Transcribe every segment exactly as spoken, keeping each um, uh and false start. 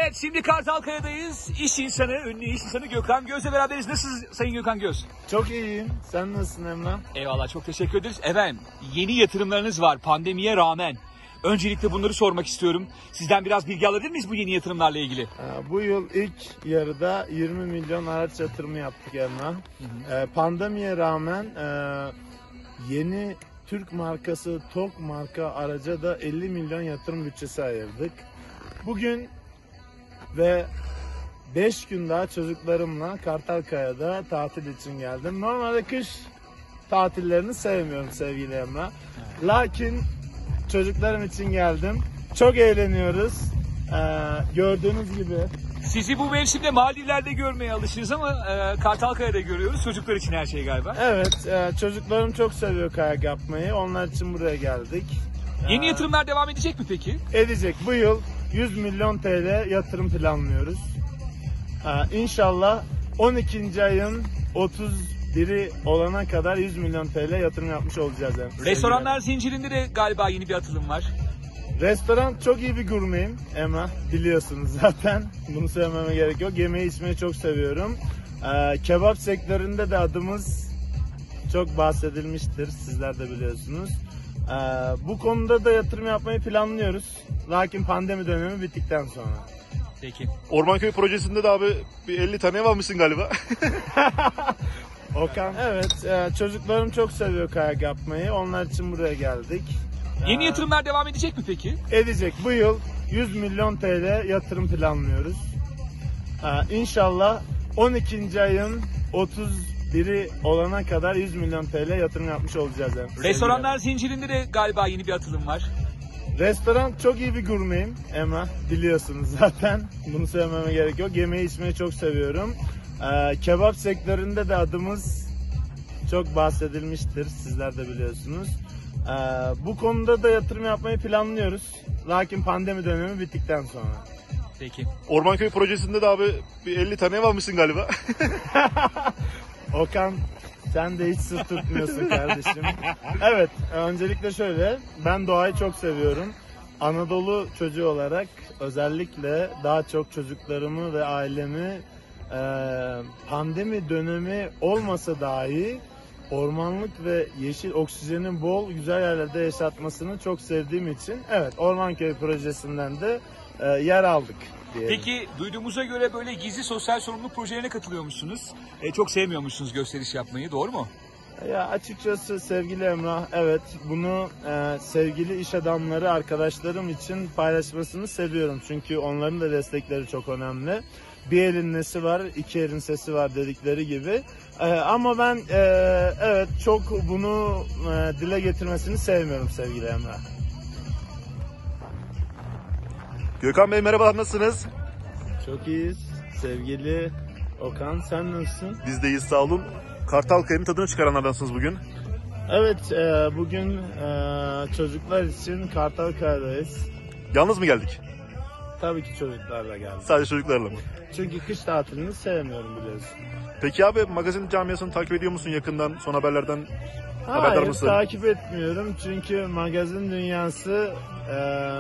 Evet, şimdi Kartalkaya'dayız. İş insanı, ünlü iş insanı Gökhan Göz'le beraberiz. Nasılsınız Sayın Gökhan Göz? Çok iyiyim. Sen nasılsın Emrah? Eyvallah, çok teşekkür ederiz. Efendim, yeni yatırımlarınız var pandemiye rağmen. Öncelikle bunları sormak istiyorum. Sizden biraz bilgi alabilir miyiz bu yeni yatırımlarla ilgili? Bu yıl ilk yarıda yirmi milyon araç yatırımı yaptık Emrah. Hı hı. Pandemiye rağmen yeni Türk markası Tok marka araca da elli milyon yatırım bütçesi ayırdık. Bugün ve beş gün daha çocuklarımla Kartalkaya'da tatil için geldim. Normalde kış tatillerini sevmiyorum sevgili Emrah. Lakin çocuklarım için geldim. Çok eğleniyoruz. Ee, gördüğünüz gibi. Sizi bu mevsimde Maldivler'de görmeye alışırız ama e, Kartalkaya'da görüyoruz. Çocuklar için her şey galiba. Evet, e, çocuklarım çok seviyor kayak yapmayı. Onlar için buraya geldik. Yeni ee, yatırımlar devam edecek mi peki? Edecek. Bu yıl yüz milyon T L yatırım planlıyoruz. Ee, İnşallah on ikinci ayın otuz biri olana kadar yüz milyon T L yatırım yapmış olacağız. Yani. Restoranlar zincirinde de galiba yeni bir atılım var. Restoran, çok iyi bir gurmeyim Emrah, biliyorsunuz zaten. Bunu söylememe gerek yok. Yemeği içmeyi çok seviyorum. Ee, kebap sektöründe de adımız çok bahsedilmiştir. Sizler de biliyorsunuz. Ee, bu konuda da yatırım yapmayı planlıyoruz. Lakin pandemi dönemi bittikten sonra. Peki. Ormanköy projesinde de abi bir elli tane ev almışsın galiba. Okan. Evet, e, çocuklarım çok seviyor kayak yapmayı. Onlar için buraya geldik. Yeni Ee, yatırımlar devam edecek mi peki? Edecek. Bu yıl yüz milyon T L yatırım planlıyoruz. Ee, İnşallah on ikinci ayın otuz biri olana kadar yüz milyon T L yatırım yapmış olacağız. Yani. Restoranlar zincirinde de galiba yeni bir atılım var. Restoran, çok iyi bir gurmeyim Emrah, biliyorsunuz zaten. Bunu söylememe gerek yok. Yemeği içmeyi çok seviyorum. Ee, kebap sektöründe de adımız çok bahsedilmiştir. Sizler de biliyorsunuz. Ee, bu konuda da yatırım yapmayı planlıyoruz. Lakin pandemi dönemi bittikten sonra. Peki. Ormanköy projesinde de abi bir elli tane ev almışsın galiba. Okan, sen de hiç sır tutmuyorsun kardeşim. Evet, öncelikle şöyle, ben doğayı çok seviyorum. Anadolu çocuğu olarak özellikle daha çok çocuklarımı ve ailemi e, pandemi dönemi olmasa dahi ormanlık ve yeşil oksijenin bol güzel yerlerde yaşatmasını çok sevdiğim için evet, Ormanköy projesinden de e, yer aldık diyelim. Peki, duyduğumuza göre böyle gizli sosyal sorumluluk projelerine katılıyormuşsunuz. E, çok sevmiyormuşsunuz gösteriş yapmayı, doğru mu? Ya açıkçası sevgili Emrah, evet, bunu e, sevgili iş adamları arkadaşlarım için paylaşmasını seviyorum. Çünkü onların da destekleri çok önemli. Bir elin nesi var, iki elin sesi var dedikleri gibi. E, ama ben e, evet çok bunu e, dile getirmesini sevmiyorum sevgili Emrah. Gökhan Bey merhabalar, nasılsınız? Çok iyiyiz sevgili Okan, sen nasılsın? Biz de iyiyiz, sağ olun. Kartalkaya'nın tadını çıkaranlardansınız bugün. Evet, e, bugün e, çocuklar için Kartalkaya'dayız. Yalnız mı geldik? Tabii ki çocuklarla geldik. Sadece çocuklarla mı? Çünkü kış tatilini sevmiyorum, biliyorsun. Peki abi, magazin camiasını takip ediyor musun yakından, son haberlerden haberdar Hayır, mısın? takip etmiyorum çünkü magazin dünyası e,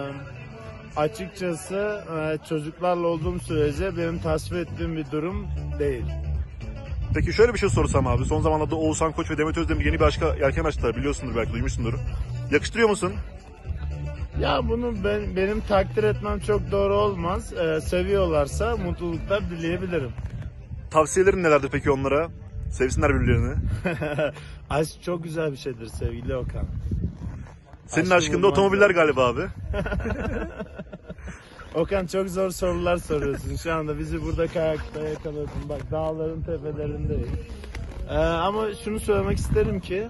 açıkçası e, çocuklarla olduğum sürece benim tasvip ettiğim bir durum değil. Peki şöyle bir şey sorsam abi, son zamanlarda Oğuzhan Koç ve Demet Özdemir yeni bir aşka yelken açtılar, biliyorsundur belki, duymuşsundur. Yakıştırıyor musun? Ya bunu ben, benim takdir etmem çok doğru olmaz. E, seviyorlarsa mutluluklar dileyebilirim. Tavsiyelerin nelerdir peki onlara? Sevsinler birbirlerini. Aşk çok güzel bir şeydir sevgili Okan. Senin Aşkı aşkında bulmak otomobiller lazım. galiba abi. Okan, çok zor sorular soruyorsun. Şu anda bizi burada kayakta yakaladın. Bak, dağların tepelerindeyiz. Ee, ama şunu söylemek isterim ki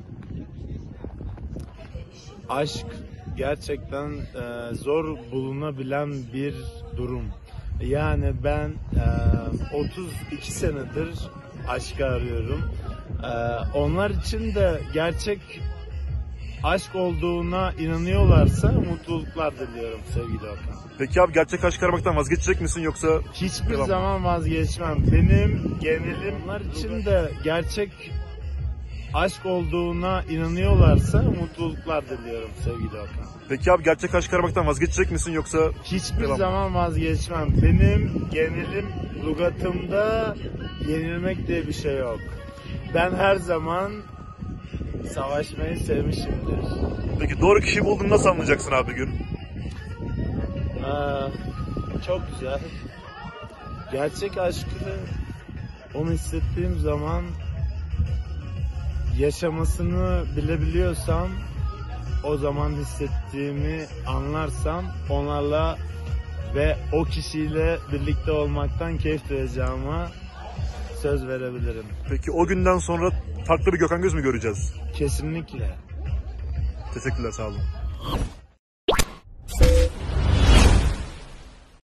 aşk gerçekten e, zor bulunabilen bir durum. Yani ben e, otuz iki senedir aşkı arıyorum. E, onlar için de gerçek aşk olduğuna inanıyorlarsa mutluluklar diliyorum sevgili Okan. Peki abi, gerçek aşk aramaktan vazgeçecek misin yoksa? Hiçbir Devam. zaman vazgeçmem. Benim genelim onlar için de gerçek aşk olduğuna inanıyorlarsa mutluluklar diliyorum sevgili Okan. Peki abi gerçek aşk aramaktan vazgeçecek misin yoksa Hiçbir devam mı? zaman vazgeçmem. Benim genelim, lügatımda yenilmek diye bir şey yok. Ben her zaman savaşmayı sevmişimdir. Peki doğru kişiyi buldun nasıl anlayacaksın abi bir gün? Aa, çok güzel. Gerçek aşkı onu hissettiğim zaman yaşamasını bilebiliyorsam, o zaman hissettiğimi anlarsam onlarla ve o kişiyle birlikte olmaktan keyif duyacağıma söz verebilirim. Peki o günden sonra farklı bir Gökhan Göz mü göreceğiz? Kesinlikle. Teşekkürler, sağ olun.